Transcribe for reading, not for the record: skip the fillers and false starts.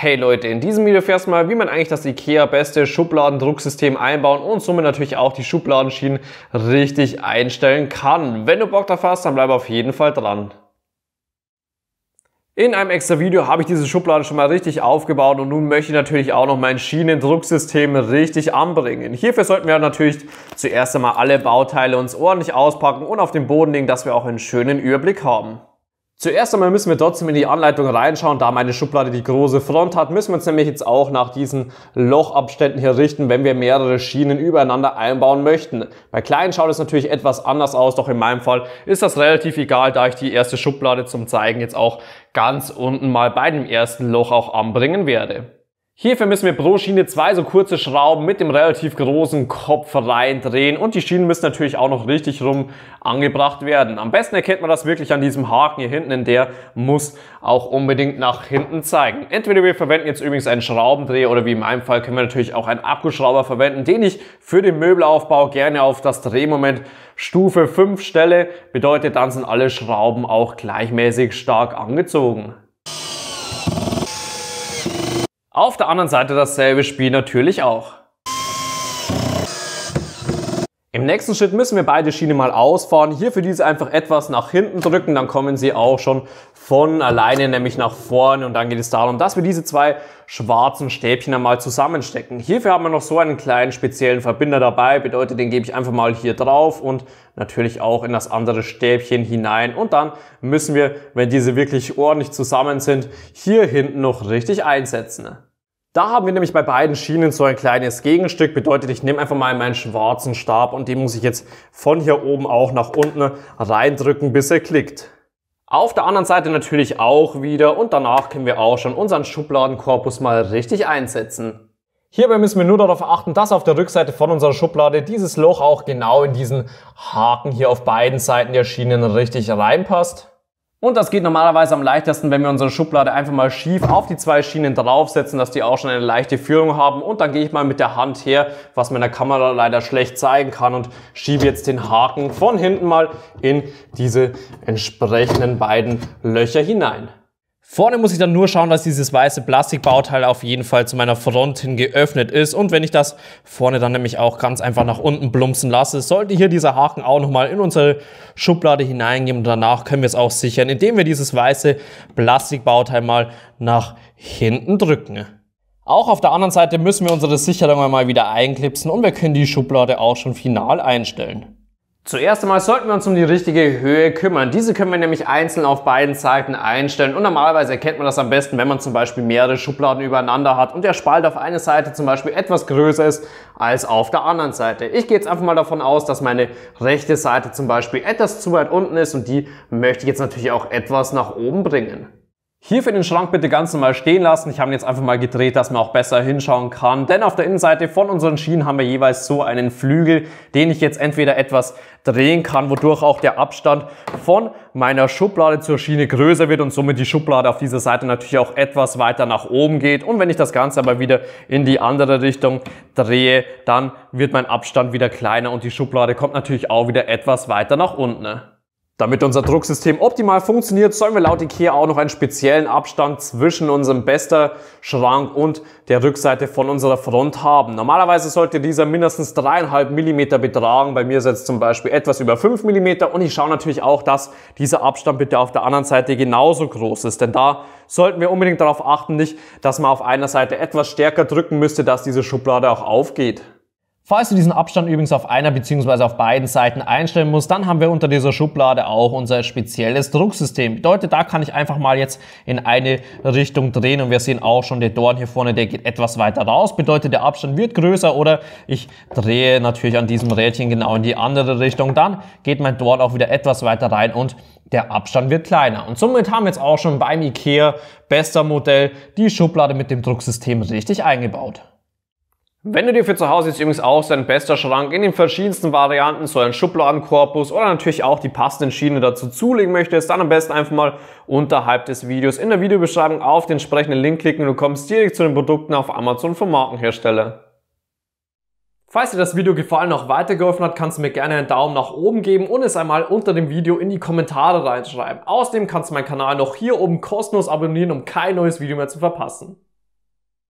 Hey Leute, in diesem Video erfährst du mal, wie man eigentlich das IKEA beste Schubladendrucksystem einbauen und somit natürlich auch die Schubladenschienen richtig einstellen kann. Wenn du Bock drauf hast, dann bleib auf jeden Fall dran. In einem extra Video habe ich diese Schublade schon mal richtig aufgebaut und nun möchte ich natürlich auch noch mein Schienendrucksystem richtig anbringen. Hierfür sollten wir natürlich zuerst einmal alle Bauteile uns ordentlich auspacken und auf den Boden legen, dass wir auch einen schönen Überblick haben. Zuerst einmal müssen wir trotzdem in die Anleitung reinschauen, da meine Schublade die große Front hat, müssen wir uns nämlich jetzt auch nach diesen Lochabständen hier richten, wenn wir mehrere Schienen übereinander einbauen möchten. Bei kleinen schaut es natürlich etwas anders aus, doch in meinem Fall ist das relativ egal, da ich die erste Schublade zum Zeigen jetzt auch ganz unten mal bei dem ersten Loch auch anbringen werde. Hierfür müssen wir pro Schiene zwei so kurze Schrauben mit dem relativ großen Kopf reindrehen und die Schienen müssen natürlich auch noch richtig rum angebracht werden. Am besten erkennt man das wirklich an diesem Haken hier hinten, denn der muss auch unbedingt nach hinten zeigen. Entweder wir verwenden jetzt übrigens einen Schraubendreher oder wie in meinem Fall können wir natürlich auch einen Akkuschrauber verwenden, den ich für den Möbelaufbau gerne auf das Drehmoment Stufe 5 stelle. Bedeutet, dann sind alle Schrauben auch gleichmäßig stark angezogen. Auf der anderen Seite dasselbe Spiel natürlich auch. Im nächsten Schritt müssen wir beide Schienen mal ausfahren. Hier für diese einfach etwas nach hinten drücken, dann kommen sie auch schon von alleine nämlich nach vorne und dann geht es darum, dass wir diese zwei schwarzen Stäbchen einmal zusammenstecken. Hierfür haben wir noch so einen kleinen speziellen Verbinder dabei, bedeutet, den gebe ich einfach mal hier drauf und natürlich auch in das andere Stäbchen hinein und dann müssen wir, wenn diese wirklich ordentlich zusammen sind, hier hinten noch richtig einsetzen. Da haben wir nämlich bei beiden Schienen so ein kleines Gegenstück, bedeutet, ich nehme einfach mal meinen schwarzen Stab und den muss ich jetzt von hier oben auch nach unten reindrücken, bis er klickt. Auf der anderen Seite natürlich auch wieder und danach können wir auch schon unseren Schubladenkorpus mal richtig einsetzen. Hierbei müssen wir nur darauf achten, dass auf der Rückseite von unserer Schublade dieses Loch auch genau in diesen Haken hier auf beiden Seiten der Schienen richtig reinpasst. Und das geht normalerweise am leichtesten, wenn wir unsere Schublade einfach mal schief auf die zwei Schienen draufsetzen, dass die auch schon eine leichte Führung haben. Und dann gehe ich mal mit der Hand her, was man in der Kamera leider schlecht zeigen kann und schiebe jetzt den Haken von hinten mal in diese entsprechenden beiden Löcher hinein. Vorne muss ich dann nur schauen, dass dieses weiße Plastikbauteil auf jeden Fall zu meiner Front hin geöffnet ist. Und wenn ich das vorne dann nämlich auch ganz einfach nach unten plumpsen lasse, sollte hier dieser Haken auch nochmal in unsere Schublade hineingehen. Und danach können wir es auch sichern, indem wir dieses weiße Plastikbauteil mal nach hinten drücken. Auch auf der anderen Seite müssen wir unsere Sicherung mal wieder einklipsen und wir können die Schublade auch schon final einstellen. Zuerst einmal sollten wir uns um die richtige Höhe kümmern. Diese können wir nämlich einzeln auf beiden Seiten einstellen und normalerweise erkennt man das am besten, wenn man zum Beispiel mehrere Schubladen übereinander hat und der Spalt auf einer Seite zum Beispiel etwas größer ist als auf der anderen Seite. Ich gehe jetzt einfach mal davon aus, dass meine rechte Seite zum Beispiel etwas zu weit unten ist und die möchte ich jetzt natürlich auch etwas nach oben bringen. Hierfür den Schrank bitte ganz normal stehen lassen. Ich habe ihn jetzt einfach mal gedreht, dass man auch besser hinschauen kann. Denn auf der Innenseite von unseren Schienen haben wir jeweils so einen Flügel, den ich jetzt entweder etwas drehen kann, wodurch auch der Abstand von meiner Schublade zur Schiene größer wird und somit die Schublade auf dieser Seite natürlich auch etwas weiter nach oben geht. Und wenn ich das Ganze aber wieder in die andere Richtung drehe, dann wird mein Abstand wieder kleiner und die Schublade kommt natürlich auch wieder etwas weiter nach unten. Damit unser Drucksystem optimal funktioniert, sollen wir laut IKEA auch noch einen speziellen Abstand zwischen unserem Bester-Schrank und der Rückseite von unserer Front haben. Normalerweise sollte dieser mindestens 3,5 mm betragen. Bei mir ist jetzt zum Beispiel etwas über 5 mm und ich schaue natürlich auch, dass dieser Abstand bitte auf der anderen Seite genauso groß ist. Denn da sollten wir unbedingt darauf achten, nicht, dass man auf einer Seite etwas stärker drücken müsste, dass diese Schublade auch aufgeht. Falls du diesen Abstand übrigens auf einer bzw. auf beiden Seiten einstellen musst, dann haben wir unter dieser Schublade auch unser spezielles Drucksystem. Bedeutet, da kann ich einfach mal jetzt in eine Richtung drehen und wir sehen auch schon, der Dorn hier vorne, der geht etwas weiter raus. Bedeutet, der Abstand wird größer oder ich drehe natürlich an diesem Rädchen genau in die andere Richtung. Dann geht mein Dorn auch wieder etwas weiter rein und der Abstand wird kleiner. Und somit haben wir jetzt auch schon beim IKEA Bester Modell die Schublade mit dem Drucksystem richtig eingebaut. Wenn du dir für zu Hause jetzt übrigens auch so einen Bester-Schrank in den verschiedensten Varianten, so einen Schubladenkorpus oder natürlich auch die passenden Schienen dazu zulegen möchtest, dann am besten einfach mal unterhalb des Videos in der Videobeschreibung auf den entsprechenden Link klicken und du kommst direkt zu den Produkten auf Amazon vom Markenhersteller. Falls dir das Video gefallen und auch weitergeholfen hat, kannst du mir gerne einen Daumen nach oben geben und es einmal unter dem Video in die Kommentare reinschreiben. Außerdem kannst du meinen Kanal noch hier oben kostenlos abonnieren, um kein neues Video mehr zu verpassen.